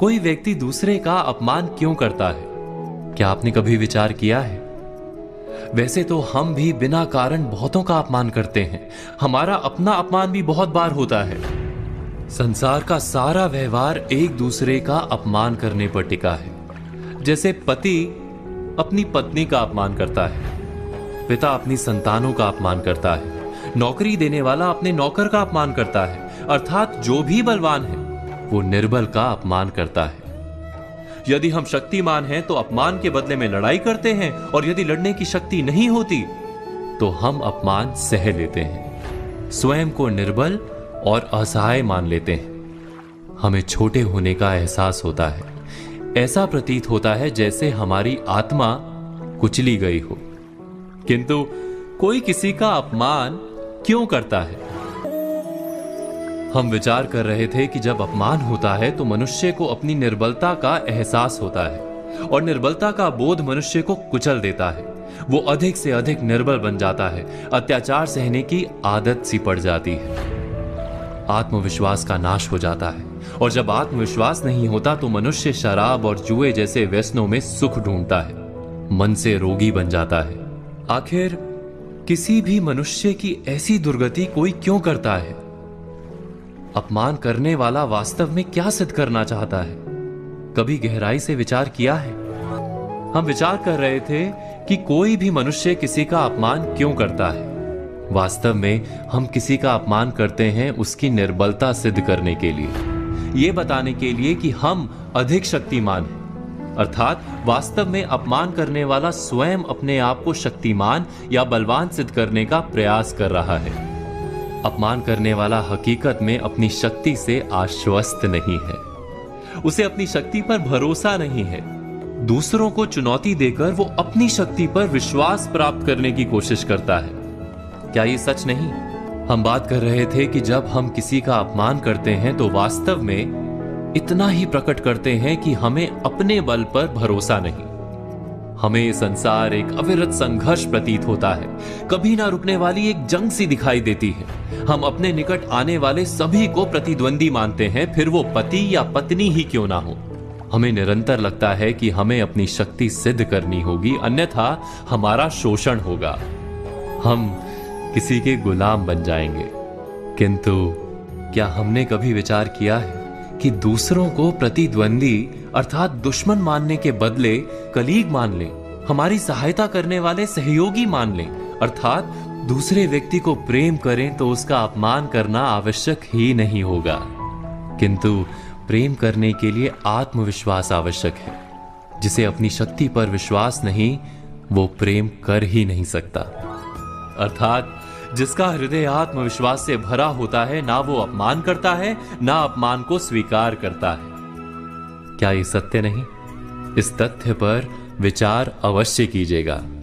कोई व्यक्ति दूसरे का अपमान क्यों करता है? क्या आपने कभी विचार किया है? वैसे तो हम भी बिना कारण बहुतों का अपमान करते हैं। हमारा अपना अपमान भी बहुत बार होता है। संसार का सारा व्यवहार एक दूसरे का अपमान करने पर टिका है। जैसे पति अपनी पत्नी का अपमान करता है, पिता अपनी संतानों का अपमान करता है, नौकरी देने वाला अपने नौकर का अपमान करता है, अर्थात जो भी बलवान है वो निर्बल का अपमान करता है। यदि हम शक्तिमान हैं तो अपमान के बदले में लड़ाई करते हैं, और यदि लड़ने की शक्ति नहीं होती तो हम अपमान सह लेते हैं, स्वयं को निर्बल और असहाय मान लेते हैं। हमें छोटे होने का एहसास होता है। ऐसा प्रतीत होता है जैसे हमारी आत्मा कुचली गई हो। किंतु कोई किसी का अपमान क्यों करता है? हम विचार कर रहे थे कि जब अपमान होता है तो मनुष्य को अपनी निर्बलता का एहसास होता है, और निर्बलता का बोध मनुष्य को कुचल देता है। वो अधिक से अधिक निर्बल बन जाता है, अत्याचार सहने की आदत सी पड़ जाती है, आत्मविश्वास का नाश हो जाता है। और जब आत्मविश्वास नहीं होता तो मनुष्य शराब और जुए जैसे व्यसनों में सुख ढूंढता है, मन से रोगी बन जाता है। आखिर किसी भी मनुष्य की ऐसी दुर्गति कोई क्यों करता है? अपमान करने वाला वास्तव में क्या सिद्ध करना चाहता है? कभी गहराई से विचार किया है? हम विचार कर रहे थे कि कोई भी मनुष्य किसी का अपमान क्यों करता है। वास्तव में हम किसी का अपमान करते हैं उसकी निर्बलता सिद्ध करने के लिए, यह बताने के लिए कि हम अधिक शक्तिमान हैं। अर्थात वास्तव में अपमान करने वाला स्वयं अपने आप को शक्तिमान या बलवान सिद्ध करने का प्रयास कर रहा है। अपमान करने वाला हकीकत में अपनी शक्ति से आश्वस्त नहीं है, उसे अपनी शक्ति पर भरोसा नहीं है। दूसरों को चुनौती देकर वो अपनी शक्ति पर विश्वास प्राप्त करने की कोशिश करता है। क्या ये सच नहीं? हम बात कर रहे थे कि जब हम किसी का अपमान करते हैं तो वास्तव में इतना ही प्रकट करते हैं कि हमें अपने बल पर भरोसा नहीं। हमें संसार एक अविरत संघर्ष प्रतीत होता है, कभी ना रुकने वाली एक जंग सी दिखाई देती है। हम अपने निकट आने वाले सभी को प्रतिद्वंदी मानते हैं, फिर वो पति या पत्नी ही क्यों ना हो। हमें निरंतर लगता है कि हमें अपनी शक्ति सिद्ध करनी होगी, अन्यथा हमारा शोषण होगा, हम किसी के गुलाम बन जाएंगे। किंतु क्या हमने कभी विचार किया है कि दूसरों को प्रतिद्वंदी अर्थात दुश्मन मानने के बदले कलीग मान लें, हमारी सहायता करने वाले सहयोगी मान लें, अर्थात दूसरे व्यक्ति को प्रेम करें तो उसका अपमान करना आवश्यक ही नहीं होगा। किंतु प्रेम करने के लिए आत्मविश्वास आवश्यक है। जिसे अपनी शक्ति पर विश्वास नहीं, वो प्रेम कर ही नहीं सकता। अर्थात जिसका हृदय आत्मविश्वास से भरा होता है, ना वो अपमान करता है, ना अपमान को स्वीकार करता है। क्या ये सत्य नहीं? इस तथ्य पर विचार अवश्य कीजिएगा।